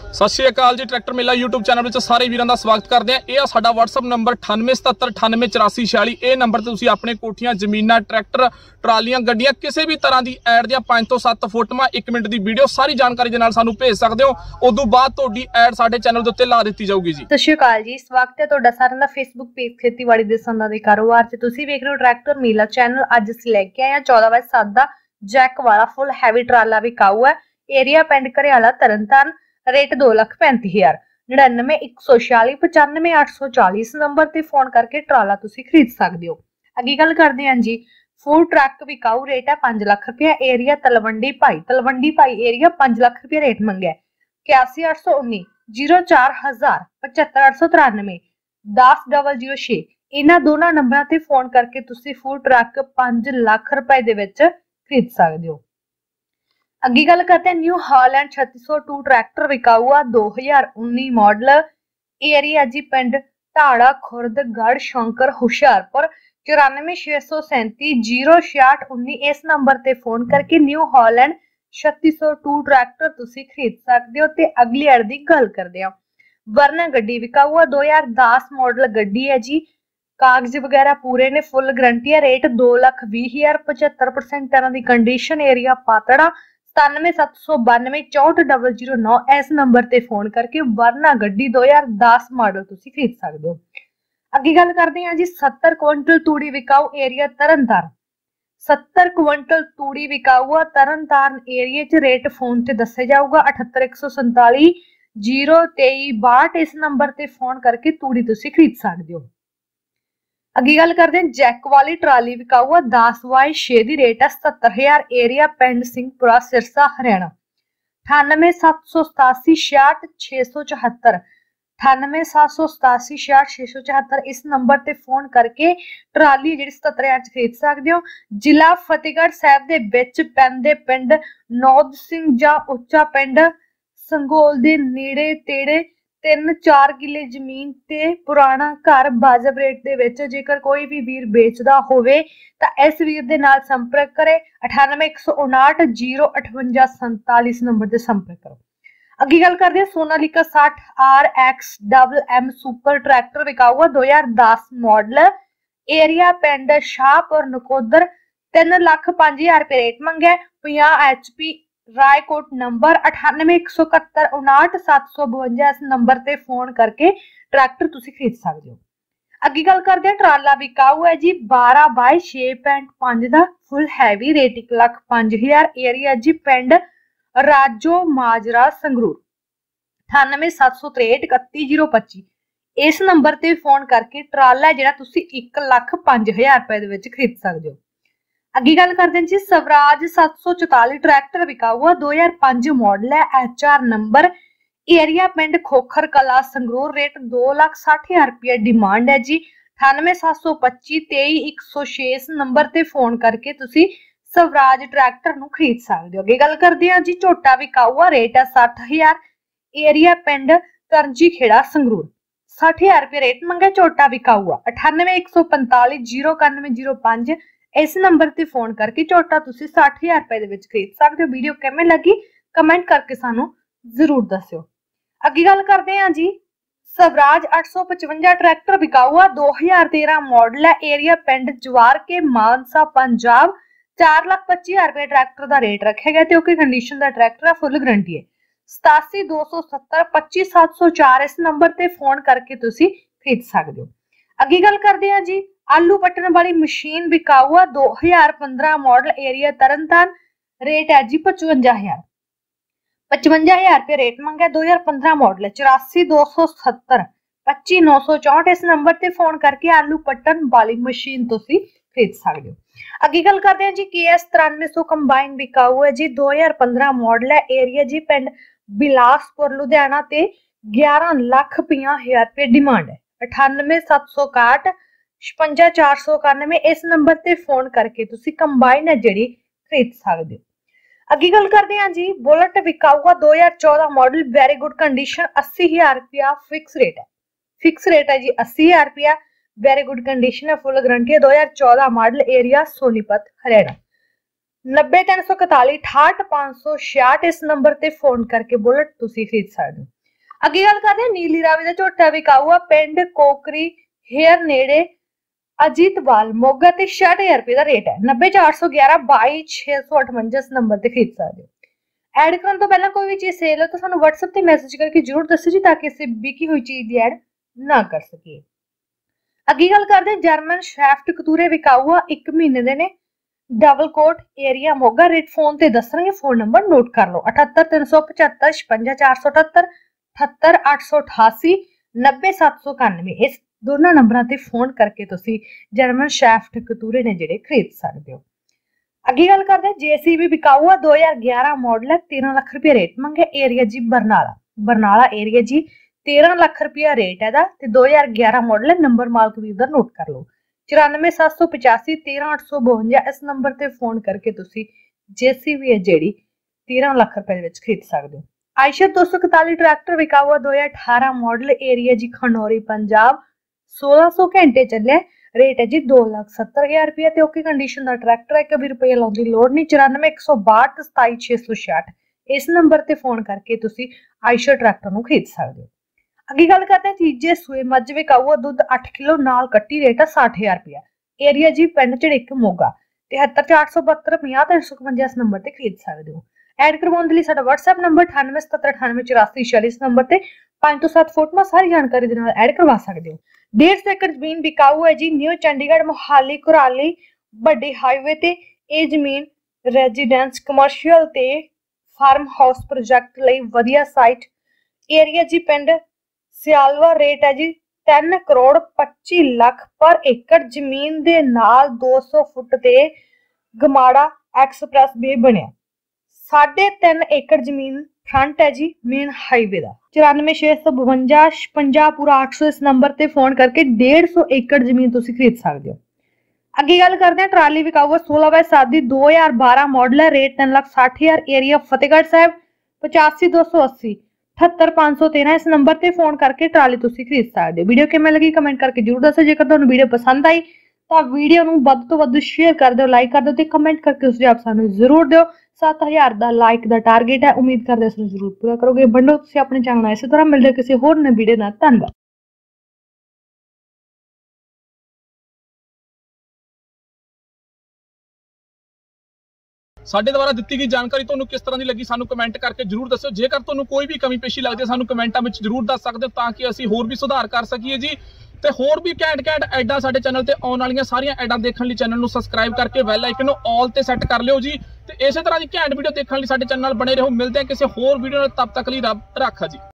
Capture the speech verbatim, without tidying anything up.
सत श्री अकाल जी। ट्रैक्टर मेला यूट्यूब चैनल में सारे वीरों का स्वागत करते हैं। यह साडा WhatsApp नंबर अठानवे सतहत्तर अठानवे चौरासी छियाली। यह नंबर से तुसीं अपने कोठियां जमीनां ट्रैक्टर ट्रालियां गड्डियां किसी भी तरह की ऐड दियां पांच तो सत्त फोटोआं एक मिनट की वीडियो सारी जानकारी दे नाल सानूं भेज सकते हो। उदों बाद तुहाडी ऐड साडे चैनल दे उत्ते ला दित्ती जाऊगी जी। सत श्री अकाल जी। स्वागत है तुहाडा सारिआं दा फेसबुक पेज खेतीबाड़ी दे संदां दे कारोबार च। तुसीं वेख रहे हो ट्रैक्टर मेला चैनल। अज असीं लैके आए हां चौदह बाय सत्त दा जैक वाला फुल हैवी ट्राला विकाऊ है। एरिया पिंड घरियाला तरनतारन। रेट दो लख पैंती हजार। निन्यानवे एक सौ छियाली पचानवे अठ सौ चाली इस नंबर ते फोन करके ट्राला तुसीं खरीद सकदे हो। अगे गल करदे हां जी। फूड ट्रक विकाऊ रेट है पांच लाख रुपया। एरिया तलवंडी भाई तलवंडी भाई एरिया पांच लाख रुपया रेट मंगया। इक्यासी अठ सौ उन्नी जीरो चार हजार पचहत्तर अठ सौ तिरानवे दस डबल जीरो छे इन्हां दोनों नंबरां ते फोन करके तुसीं फूड ट्रक पांच लाख रुपए दे विच खरीद सकदे हो। अगे गल करते हैं न्यू हॉलैंड छत्तीस सौ टू ट्रैक्टर विकाऊ आ दो हजार उन्नीस मॉडल। एरिया जी पिंड ढाड़ा खुर्द गढ़ शंकर हुशियारपुर चौरानवे छे सौ सैंती जीरो छियाठ उन्नी इस नंबर ते फोन करके न्यू हॉलैंड छत्तीस सौ टू ट्रैक्टर तुसीं खरीद सकदे हो। ते अगली ऐड दी गल करदे हां। वरना गड्डी विकाऊ आ दो हजार दस मॉडल गड्डी है जी। कागज वगैरह पूरे ने, फुल गारंटी है। रेट दो लख भी हजार पचहत्तर परसेंट तरह की कंडीशन। एरिया पातड़ा सतानवे सत्त सौ बानवे चौंठ डबल जीरो नौ इस नंबर ते फोन करके वरना गड्डी दो हजार दस मॉडल तुसीं खरीद सकदे हो। अगे गल करदे हां जी सत्तर क्विंटल तूड़ी विकाऊ एरिया तरनतारन। सत्तर क्विंटल तूड़ी विकाऊ आ तरनतारन एरिया च। रेट फोन ते दस्से जाऊगा अठहत्तर एक सौ संताली जीरो तेई बाहठ इस नंबर ते फोन करके तूड़ी तुसीं खरीद सकदे हो। अगे गल करते हैं जैक वाली ट्राली विकाऊ आ दस बाय छे दी रेट है सत्तर हजार। एरिया पिंड सिंहपुरा सिरसा हरियाणा अठानवे सत्त सौ सतासी छियाठ छे सौ चौहत्तर अठानवे सत्त सौ सतासी छियाठ छे सौ चौहत्तर इस नंबर ते फोन करके ट्राली जिहड़ी सत्तर हजार च खरीद सकदे हो। जिला फतेहगढ़ साहब दे विच पैंदे पिंड नौद सिंह जां उच्चा पिंड संगोल दे नेड़े तेड़े तीन चार किले जमीन ते पुराना घर वाजब रेट दे विच। जेकर कोई भी वीर बेचदा होवे तां इस वीर दे नाल संपर्क करे अठानवे एक सौ उनाहठ जीरो अठवंजा संताली इस नंबर ते संपर्क करो। अगे गल करदे सोनालिका साठ R X double M super tractor विकाऊ दो हजार दस मॉडल। एरिया पिंड शाहपुर नकोदर तीन लाख पांच हजार रुपए रेट मंगया। पचास एच पी रायकोट नंबर अठानवे एक सौ इकहत्तर उनाहठ सत्त सौ बवंजा इस नंबर ते फोन करके ट्रैक्टर तुसीं खरीद सकदे हो। अगे गल करदे हां ट्राला विकाऊ है जी बारह बाय छे पॉइंट पांच दा फुल हैवी। रेट एक लाख पांच हजार। एरिया जी पिंड राजो माजरा संगरूर अठानवे सत्त सौ त्रेहठ इकत्ती जीरो पच्ची इस नंबर ते फोन करके ट्राला जिहड़ा तुसीं एक लाख पांच हजार रुपए दे विच खरीद सकदे हो। अगे गल करते हैं जी स्वराज सत्त सौ चौताली ट्रैक्टर विकाऊ आ दो हजार पांच मॉडल है। H R number. एरिया पिंड खोखर कला संगरूर। रेट दो लाख साठ हजार रुपया डिमांड है जी। अठानवे सत्त सौ पच्ची तेई एक सौ छे इस नंबर ते फोन करके तुसीं स्वराज ट्रैक्टर नूं खरीद सकदे हो। अगे गल करदे हां जी झोटा विकाऊ आ। रेट है सठ हजार। एरिया पिंड करंजी खेड़ा संगरूर सठ हजार रुपया रेट मंगे। झोटा विकाऊ आ अठानवे एक सौ पंताली जीरो इक्यानवे जीरो पांच इस नंबर ते फोन करके झोटा तुसीं साठ हजार रुपए दे विच खरीद सकदे हो। वीडियो किवें लगी कमेंट करके सानू जरूर दस्सिओ। अगे गल करदे हां जी स्वराज अठ सौ पचवंजा ट्रैक्टर विकाऊ आ दो हजार तेरह मॉडल है। एरिया पिंड जवार के मानसा पंजाब चार लाख पच्ची हजार रुपए ट्रैक्टर का रेट रखे गया। ओके कंडीशन का ट्रैक्टर है, फुल गारंटी है। सतासी दो सौ सत्तर पच्ची सत्त सौ चार इस नंबर ते फोन करके तुसीं खरीद सकदे हो। अगे गल करदे हां जी आलू पट्टन वाली मशीन विकाऊ आ दो हजार पंद्रह मॉडल। एरिया तरनतारन। रेट है जी पचवंजा हजार पचवंजा हजार रुपये रेट मंगा। दो हजार पंद्रह मॉडल चौरासी दो सौ सत्तर पच्ची नौ सौ चौंठ इस नंबर ते फोन करके आलू पट्टन वाली मशीन तुसीं खरीद सकदे हो। अगे गल करते हैं जी के एस तिरानवे सौ कंबाइन विकाऊ है जी दो हजार पंद्रह मॉडल है। एरिया जी पिंड बिलासपुर लुधियाना ते ग्यारह लाख पंजाह हजार रुपये डिमांड है। अठानवे सत्त सौ इकाहठ छपंजा चार सौ इक्यानवे इस नंबर ते फोन करके तुसीं कंबाइन है जिहड़ी खरीद सकदे हो। अगे गल करदे हां जी बुलेट विकाऊ आ दो हजार चौदह मॉडल वेरी गुड कंडीशन अस्सी हजार रुपया फिक्स रेट है। फिक्स रेट है जी अस्सी हजार रुपया वेरी गुड कंडीशन है, फुल गारंटी है। दो हजार चौदह मॉडल। एरिया सोनीपत हरियाणा नब्बे तीन सौ इकताली अठाहठ पांच सौ छियाठ इस नंबर ते फोन करके बुलेट तुसीं खरीद सकदे हो। ਅੱਗੇ ਗੱਲ ਕਰਦੇ ਹਾਂ ਨੀਲੀ ਰਾਵੀ ਦਾ ਝੋਟਾ ਵਿਕਾਊ ਆ ਪਿੰਡ ਕੋਕਰੀ ਹੇਅਰ ਨੇੜੇ ਅਜੀਤਵਾਲ ਮੋਗਾ ਤੇ ਛੇ ਹਜ਼ਾਰ ਰੁਪਏ ਦਾ ਰੇਟ ਹੈ। ਨੱਬੇ ਚਾਰ ਸੌ ਗਿਆਰਾਂ ਬਾਈ ਛੇ ਸੌ ਅਠਵੰਜਾ ਇਸ ਨੰਬਰ ਤੇ ਖਰੀਦ ਸਕਦੇ ਹੋ। ਐਡ ਕਰਨ ਤੋਂ ਪਹਿਲਾਂ ਕੋਈ ਵੀ ਚੀਜ਼ ਸੇਲ ਹੋ ਤਾਂ ਸਾਨੂੰ WhatsApp ਤੇ ਮੈਸੇਜ ਕਰਕੇ ਜਰੂਰ ਦੱਸੋ ਜੀ ਤਾਂ ਕਿ ਅਸੀਂ ਵਿਕੀ ਹੋਈ ਚੀਜ਼ ਦੀ ਐਡ ਨਾ ਕਰ ਸਕੀਏ। ਅੱਗੇ ਗੱਲ ਕਰਦੇ ਹਾਂ ਜਰਮਨ ਸ਼ੈਫਟ ਕਤੂਰੇ ਵਿਕਾਊ ਆ ਇੱਕ ਮਹੀਨੇ ਦੇ ਨੇ double coat area Moga rate phone ਤੇ ਦੱਸਣਗੇ ਫੋਨ ਨੰਬਰ ਨੋਟ ਕਰ ਲਓ ਅਠੱਤਰ ਤਿੰਨ ਸੌ ਪਚੱਤਰ ਛਪੰਜਾ ਚਾਰ ਸੌ ਅਠੱਤਰ ਅਠੱਤਰ ਅੱਠ ਸੌ ਅਠਾਸੀ ਨੱਬੇ ਸੱਤ ਸੌ ਇਕਾਨਵੇਂ ਇਸ ਦੋਨਾਂ ਨੰਬਰਾਂ ਤੇ ਫੋਨ ਕਰਕੇ ਤੁਸੀਂ ਜਰਮਨ ਸ਼ੈਫਟ ਕਤੂਰੇ ਨੇ ਜਿਹੜੇ ਖਰੀਦ ਸਕਦੇ ਹੋ। ਅੱਗੇ ਗੱਲ ਕਰਦੇ ਹਾਂ ਜੇਸੀਬੀ ਵਿਕਾਊ ਆ ਦੋ ਹਜ਼ਾਰ ਗਿਆਰਾਂ ਮਾਡਲ ਹੈ ਤੇਰਾਂ ਲੱਖ ਰੁਪਏ ਰੇਟ ਮੰਗੇ ਏਰੀਆ ਜੀ ਬਰਨਾਲਾ ਬਰਨਾਲਾ ਏਰੀਆ ਜੀ ਤੇਰਾਂ ਲੱਖ ਰੁਪਏ ਰੇਟ ਹੈ ਦਾ ਤੇ ਦੋ ਹਜ਼ਾਰ ਗਿਆਰਾਂ ਮਾਡਲ ਹੈ ਨੰਬਰ ਮਾਲਕ ਵੀਰ ਦਾ ਨੋਟ ਕਰ ਲਓ ਚੁਰਾਨਵੇਂ ਸੱਤ ਸੌ ਪਚਾਸੀ ਤੇਰਾਂ ਅੱਠ ਸੌ ਬਵੰਜਾ ਇਸ ਨੰਬਰ ਤੇ ਫੋਨ ਕਰਕੇ ਤੁਸੀਂ ਜੇਸੀਬੀ ਹੈ ਜਿਹੜੀ ਤੇਰਾਂ ਲੱਖ ਰੁਪਏ ਦੇ ਵਿੱਚ ਖਰੀਦ ਸਕਦੇ ਹੋ। ਆਇਸ਼ਾ ਦੋ ਸੌ ਇਕਤਾਲੀ ਟਰੈਕਟਰ ਵਿਕਾਊ ਦੋ ਹਜ਼ਾਰ ਅਠਾਰਾਂ ਮਾਡਲ ਏਰੀਆ ਜੀ ਖਨੌਰੀ ਪੰਜਾਬ सोलह सौ घंटे चलिया रेट है जी दो लाख सत्तर हजार रुपया ते ओके कंडीशन का ट्रैक्टर है कभी रुपये लाने की लोड़ नहीं चौरानवे एक सौ बाहठ सताई छे सौ छियाठ इस नंबर ते फोन करके तुसी आयशा ट्रैक्टर नूं खरीद सकते हो। अगे गल करते हैं तीजे सूए मझ विकाऊ दुध अठ किलो नाल कट्टी रेट है साठ हजार रुपया एरिया जी पिंड झड़िक मोगा तिहत्तर चार सौ बहत्तर पंजाह तीन सौ इकवंजा इस नंबर ते खरीद सकते हो। एड करवाउण दे लई साडा WhatsApp नंबर अठानवे सतहत्तर अठानवे चौरासी छियालीस नंबर ते पांच तो सात फोटोआं सारी जानकारी दे नाल ऐड करवा सकते हो। डेढ़ सौ एकड़ जमीन बिकाऊ है जी न्यू चंडीगढ़ मोहाली कुराली बड़े हाईवे ते ए जमीन रेजिडेंस कमर्शियल ते फार्म हाउस प्रोजेक्ट लई वधिया साइट एरिया जी पिंड सियालवा रेट है जी तीन करोड़ पच्ची लाख पर एकड़ जमीन दे नाल दो सौ फुट ते गमाड़ा एक्सप्रैस वे बनिया साढ़े तीन एकड़ जमीन फ्रंट है जी मेन हाईवे का चौरानवे छे सौ बवंजा छपंजा पूरा आठ सौ इस नंबर ते फोन करके डेढ़ सौ एकड़ जमीन तुसी खरीद सकते हो। अगे गल करते हैं ट्राली विकाऊ सोलह बाय सात दी दो हजार बारह मॉडल है रेट तीन लाख साठ हजार एरिया फतेहगढ़ साहब पचासी दो सौ अस्सी अठहत्तर पांच सौ तेरह इस नंबर ते फोन करके ट्राली तुसी खरीद सकते हो। वीडियो किवें लगी कमेंट करके जरूर दसो जेकर तुहानूं वीडियो पसंद आई तो वीडियो नूं वध तो वध शेयर कर दो लाइक कर दो ते कमेंट करके सुझाव सानूं जरूर दिओ। सत्त हजार का लाइक का टारगेट है उम्मीद करते हैं जरूर पूरा करोगे। बंडो तुसीं अपने चैनल इस तरह मिलते किसी होर नवीं वीडियो नाल धन्नवाद। ਸਾਡੇ ਦੁਆਰਾ ਦਿੱਤੀ ਗਈ ਜਾਣਕਾਰੀ ਤੁਹਾਨੂੰ ਕਿਸ ਤਰ੍ਹਾਂ ਦੀ ਲੱਗੀ ਸਾਨੂੰ ਕਮੈਂਟ ਕਰਕੇ ਜਰੂਰ ਦੱਸਿਓ। ਜੇਕਰ ਤੁਹਾਨੂੰ ਕੋਈ ਵੀ ਕਮੀ ਪੇਸ਼ੀ ਲੱਗਦੀ ਹੈ ਸਾਨੂੰ ਕਮੈਂਟਾਂ ਵਿੱਚ ਜਰੂਰ ਦੱਸ ਸਕਦੇ ਹੋ ਤਾਂ ਕਿ ਅਸੀਂ ਹੋਰ ਵੀ ਸੁਧਾਰ ਕਰ ਸਕੀਏ ਜੀ। ਤੇ ਹੋਰ ਵੀ ਘੈਂਟ ਘੈਂਟ ਐਡਾਂ ਸਾਡੇ ਚੈਨਲ ਤੇ ਆਉਣ ਵਾਲੀਆਂ ਸਾਰੀਆਂ ਐਡਾਂ ਦੇਖਣ ਲਈ ਚੈਨਲ ਨੂੰ ਸਬਸਕ੍ਰਾਈਬ ਕਰਕੇ ਬੈਲ ਆਈਕਨ ਨੂੰ ਆਲ ਤੇ ਸੈੱਟ ਕਰ ਲਿਓ ਜੀ। ਤੇ ਇਸੇ ਤਰ੍ਹਾਂ ਦੀ ਘੈਂਟ ਵੀਡੀਓ ਦੇਖਣ ਲਈ ਸਾਡੇ ਚੈਨਲ ਨਾਲ ਬਣੇ ਰਹੋ। ਮਿਲਦੇ ਹਾਂ ਕਿਸੇ ਹੋਰ ਵੀਡੀਓ ਨਾਲ, ਤਬ ਤੱਕ ਲਈ ਰੱਬ ਰਾਖਾ ਜੀ।